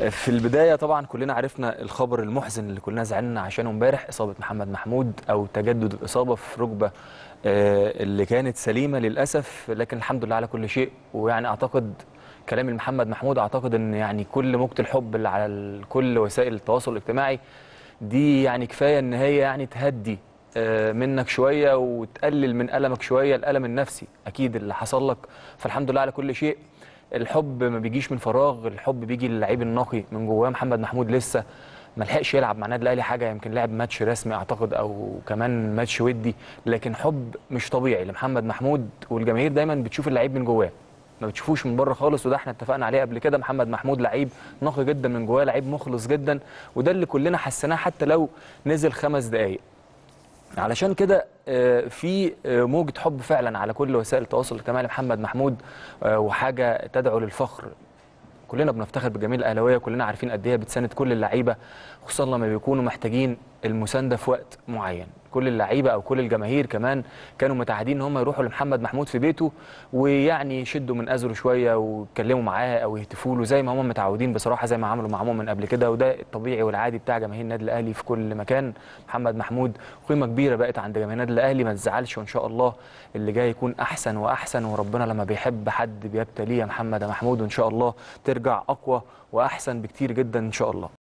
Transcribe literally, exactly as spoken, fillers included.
في البدايه طبعا كلنا عرفنا الخبر المحزن اللي كلنا زعلنا عشانه امبارح، اصابه محمد محمود او تجدد الاصابه في ركبه اللي كانت سليمه للاسف، لكن الحمد لله على كل شيء. ويعني اعتقد كلام محمد محمود، اعتقد ان يعني كل موجة الحب اللي على كل وسائل التواصل الاجتماعي دي يعني كفايه ان هي يعني تهدي منك شويه وتقلل من ألمك شويه، الألم النفسي اكيد اللي حصل لك. فالحمد لله على كل شيء. الحب ما بيجيش من فراغ، الحب بيجي للعيب النقي من جواه. محمد محمود لسه ما لحقش يلعب مع النادي الاهلي حاجه، يمكن لعب ماتش رسمي اعتقد او كمان ماتش ودي، لكن حب مش طبيعي لمحمد محمود. والجماهير دايما بتشوف اللعيب من جواه، ما بتشوفوش من بره خالص، وده احنا اتفقنا عليه قبل كده. محمد محمود لعيب نقي جدا من جواه، لعيب مخلص جدا، وده اللي كلنا حسيناه حتى لو نزل خمس دقائق. علشان كده في موجة حب فعلا على كل وسائل التواصل الاجتماعي لمحمد محمود، وحاجه تدعو للفخر. كلنا بنفتخر بالجماهير الاهلاويه، كلنا عارفين قد ايه بتساند كل اللعيبه، خصوصا لما بيكونوا محتاجين المسانده في وقت معين. كل اللعيبه او كل الجماهير كمان كانوا متعهدين ان هم يروحوا لمحمد محمود في بيته، ويعني يشدوا من ازره شويه ويتكلموا معاه او يهتفوا له زي ما هم متعودين بصراحه، زي ما عملوا مع من قبل كده. وده الطبيعي والعادي بتاع جماهير النادي الاهلي في كل مكان. محمد محمود قيمه كبيره بقت عند جماهير النادي الاهلي، ما تزعلش، وان شاء الله اللي جاي يكون احسن واحسن. وربنا لما بيحب حد بيبتليه يا محمد محمود، وان شاء الله ترجع اقوى واحسن بكتير جدا ان شاء الله.